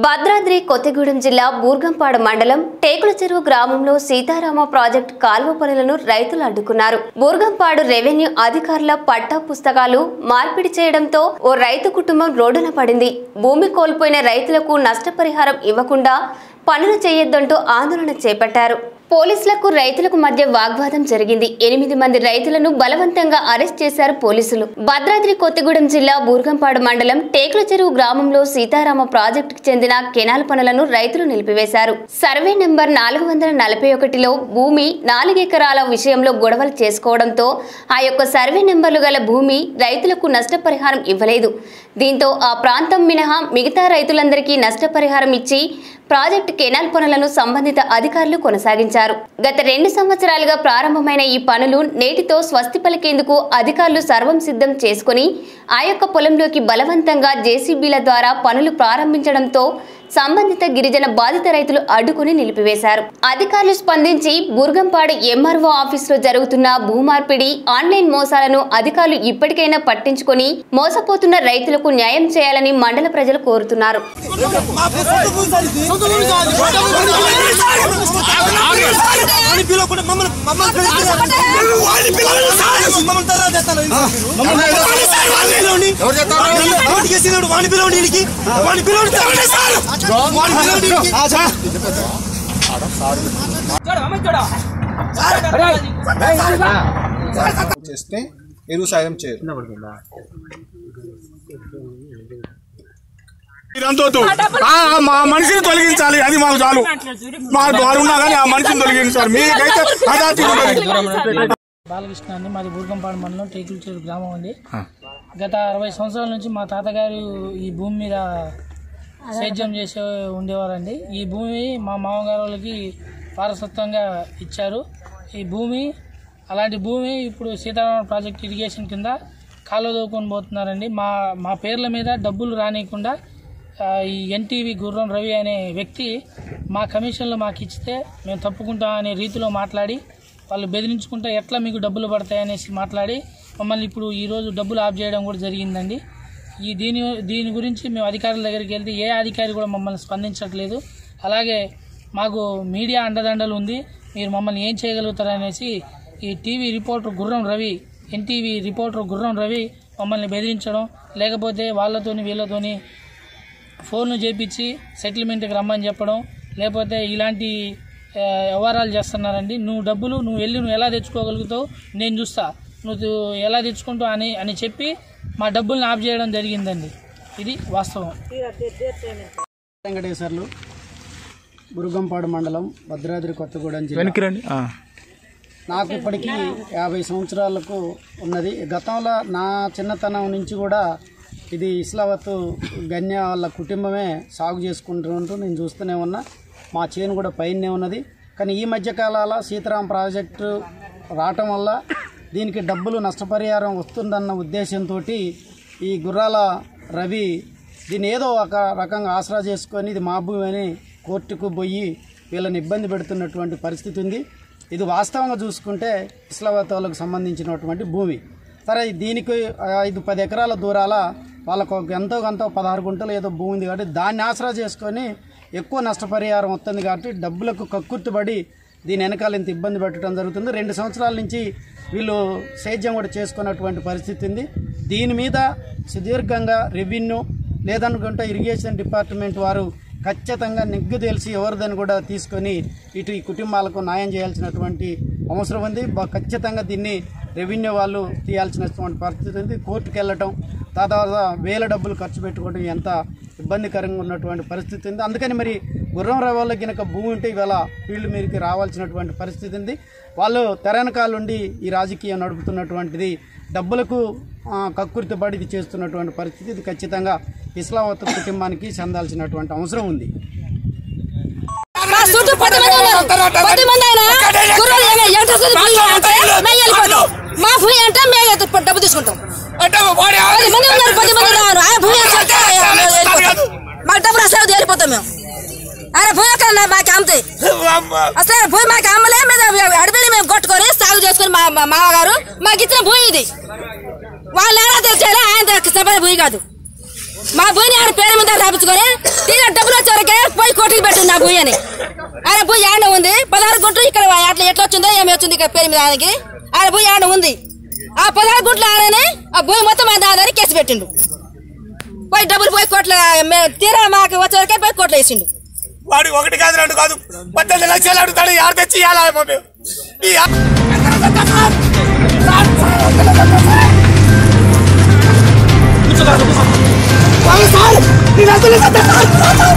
భద్రాద్రి కొత్తగూడెం జిల్లా బూర్గంపాడు మండలం టేకుల చెరువు గ్రామంలో సీతారామ ప్రాజెక్టు కాల్వ పనులను రైతులు అడ్డుకున్నారు. బూర్గంపాడు రెవెన్యూ అధికారుల పట్టా పుస్తకాలు మార్పిడి చేయడంతో ఓ రైతు కుటుంబం రోడ్డున పడింది. భూమి కోల్పోయిన రైతులకు నష్టపరిహారం ఇవ్వకుండా పనులు చేయొద్దంటూ ఆందోళన చేపట్టారు. పోలీసులకు రైతులకు మధ్య వాగ్వాదం జరిగింది. 8 మంది రైతులను బలవంతంగా అరెస్ట్ చేశారు పోలీసులు. భద్రాద్రి కొత్తగూడెం జిల్లా బూర్గంపాడు మండలం టేకుల చెరువు గ్రామంలో సీతారామ ప్రాజెక్టుకు చెందిన కెనాల్ పనులను రైతులు నిలిపివేశారు. సర్వే నెంబర్ 441లో భూమి 4 ఎకరాల విషయంలో గొడవలు చేసుకోవడంతో ఆ యొక్క సర్వే నెంబర్లు గల భూమి రైతులకు నష్టపరిహారం ఇవ్వలేదు. దీంతో ఆ ప్రాంతం మినహా మిగతా రైతులందరికీ నష్టపరిహారం ఇచ్చి ప్రాజెక్టు కెనాల్ పనులను సంబంధిత అధికారులు కొనసాగించారు. గత 2 సంవత్సరాలుగా ప్రారంభమైన ఈ పనులు నేటితో స్వస్తి పలికేందుకు అధికారులు సర్వం సిద్ధం చేసుకుని ఆ యొక్క పొలంలోకి బలవంతంగా జేసీబీల ద్వారా పనులు ప్రారంభించడంతో సంబంధిత గిరిజన బాధిత రైతులు అడ్డుకుని నిలిపివేశారు. అధికారులు స్పందించి బూర్గంపాడు ఎంఆర్ఓ ఆఫీసులో జరుగుతున్న భూమార్పిడి ఆన్లైన్ మోసాలను అధికారులు ఇప్పటికైనా పట్టించుకొని మోసపోతున్న రైతులకు న్యాయం చేయాలని మండల ప్రజలు కోరుతున్నారు. చేస్తే ఎరువు సాయం చేయరు. మా మనిషిని తొలగించాలి, అది మాకు చాలు. మాకు ద్వారా ఉన్నా కానీ ఆ మనిషిని తొలగించాలి. మీకైతే బాలకృష్ణ అండి, మాది బూర్గంపాడు మండలం టేకుల చెరువు గ్రామం అండి. గత 60 సంవత్సరాల నుంచి మా తాతగారు ఈ భూమి మీద సేద్యం చేసే ఉండేవారండి. ఈ భూమి మా మామగారు వాళ్ళకి వారసత్వంగా ఇచ్చారు. ఈ భూమి అలాంటి భూమి ఇప్పుడు సీతారామ ప్రాజెక్ట్ ఇరిగేషన్ కింద కాలువ దోకొని పోతున్నారండి. మా పేర్ల మీద డబ్బులు రానియకుండా ఈ ఎన్టీవీ గుర్రం రవి అనే వ్యక్తి మా కమిషన్లో మాకు ఇచ్చితే మేము తప్పుకుంటాం అనే రీతిలో మాట్లాడి వాళ్ళు బెదిరించుకుంటే ఎట్లా మీకు డబ్బులు పడతాయనేసి మాట్లాడి మమ్మల్ని ఇప్పుడు ఈరోజు డబ్బులు ఆఫ్ చేయడం కూడా జరిగిందండి. దీని గురించి మేము అధికారుల దగ్గరికి వెళ్తే ఏ అధికారి కూడా మమ్మల్ని స్పందించట్లేదు. అలాగే మాకు మీడియా అండదండలు ఉంది, మీరు మమ్మల్ని ఏం చేయగలుగుతారనేసి ఈ టీవీ రిపోర్టర్ గుర్రం రవి, ఎన్టీవీ రిపోర్టర్ గుర్రం రవి మమ్మల్ని బెదిరించడం, లేకపోతే వాళ్ళతోని వీళ్ళతోని ఫోన్లు చేపించి సెటిల్మెంట్కి రమ్మని చెప్పడం, లేకపోతే ఇలాంటి వ్యవహారాలు చేస్తున్నారండి. నువ్వు వెళ్ళి ఎలా తెచ్చుకోగలుగుతావు, నేను చూస్తా, నువ్వు ఎలా తెచ్చుకుంటావు అని చెప్పి మా డబ్బుల్ని ఆఫ్ చేయడం జరిగిందండి. ఇది వాస్తవం. వెంకటేశ్వర్లు, బూర్గంపాడు మండలం, భద్రాద్రి కొత్తగూడెం జిల్లా. నాకు ఇప్పటికీ 50 సంవత్సరాలకు ఉన్నది. గతంలో నా చిన్నతనం నుంచి కూడా ఇది ఇస్లావత్ గన్య వాళ్ళ కుటుంబమే సాగు చేసుకుంటూ నేను చూస్తూనే ఉన్నా. మా చేను కూడా పైనే ఉన్నది. కానీ ఈ మధ్యకాలాల సీతారాం ప్రాజెక్టు రావటం వల్ల దీనికి డబ్బులు నష్టపరిహారం వస్తుందన్న ఉద్దేశంతో ఈ గుర్రాల రవి దీన్ని ఏదో ఒక రకంగా ఆసరా చేసుకొని ఇది మా భూమి అని కోర్టుకు పోయి వీళ్ళని ఇబ్బంది పెడుతున్నటువంటి పరిస్థితి ఉంది. ఇది వాస్తవంగా చూసుకుంటే ఇస్లావత్ వాళ్ళకు సంబంధించినటువంటి భూమి. సరే, దీనికి 5-10 ఎకరాల దూరాల వాళ్ళకు ఎంతో 16 గుంటలు ఏదో భూమి ఉంది కాబట్టి దాన్ని ఆసరా చేసుకొని ఎక్కువ నష్టపరిహారం వస్తుంది కాబట్టి డబ్బులకు కక్కుర్తిపడి దీని వెనకాల ఇంత ఇబ్బంది పెట్టడం జరుగుతుంది. 2 సంవత్సరాల నుంచి వీళ్ళు సేద్యం కూడా చేసుకున్నటువంటి పరిస్థితి ఉంది. దీని మీద సుదీర్ఘంగా రెవెన్యూ లేదనుకుంటే ఇరిగేషన్ డిపార్ట్మెంట్ వారు ఖచ్చితంగా నిగ్గు తెలిసి ఎవరిదని కూడా తీసుకొని ఇటు ఈ కుటుంబాలకు న్యాయం చేయాల్సినటువంటి అవసరం ఉంది. ఖచ్చితంగా దీన్ని రెవెన్యూ వాళ్ళు తీయాల్సినటువంటి పరిస్థితి ఉంది. కోర్టుకు వెళ్ళటం, దాదాపు 1000 డబ్బులు ఖర్చు పెట్టుకోవడం ఎంత ఇబ్బందికరంగా ఉన్నటువంటి పరిస్థితి ఉంది. అందుకని మరి గుర్రం రవి వాళ్ళకి కనుక భూమి ఉంటే ఇవాళ ఫీల్డ్ మీదకి రావాల్సినటువంటి పరిస్థితి ఉంది. వాళ్ళు తెరనకాలుండి ఈ రాజకీయం నడుపుతున్నటువంటిది డబ్బులకు కక్కుర్తిపడి ఇది చేస్తున్నటువంటి పరిస్థితి. ఇది ఖచ్చితంగా ఇస్లావత్ కుటుంబానికి చెందాల్సినటువంటి అవసరం ఉంది. మా భూమి అంటే మేము డబ్బు తీసుకుంటాం, మాకు డబ్బులు అసలు తేలిపోతాం మేము. అరే భూమి ఎక్కడ మాకు అమ్ముతాయి, అసలు భూమి మాకు అమ్మలే, అడిపిని మేము కొట్టుకొని సాగు చేసుకుని మా మామగారు మాకు ఇచ్చిన భూమి ఇది. వాళ్ళు ఎలా తెచ్చారో ఆయన భూమి కాదు. మా భూమిని ఆయన పేరు మీద రాపించుకొని తీరా డబ్బులు వచ్చేవరకే పోయి కోర్టుకి పెట్టింది నా భూమి అని. ఆయన భూమి ఆడ ఉంది 16 గుంటలు ఇక్కడ అట్లా ఎట్లా వచ్చిందో ఏమి వచ్చింది ఇక్కడ పేరు మీద ఆయనకి. ఆయన భూమి ఆడ ఉంది. ఆ 16 గుంటలు ఆయననే ఆ భూమి మొత్తం ఆయన దాదాని కేసు పెట్టిండు. పోయి డబ్బులు పోయి కోట్లు తీరా మాకు వచ్చేవరకే పోయి కోట్లు వేసిండు. వాడు 1 కాదు 2 కాదు 18 లక్షలు అడుగుతాడు. ఎవరు తెచ్చి ఇవ్వాలి?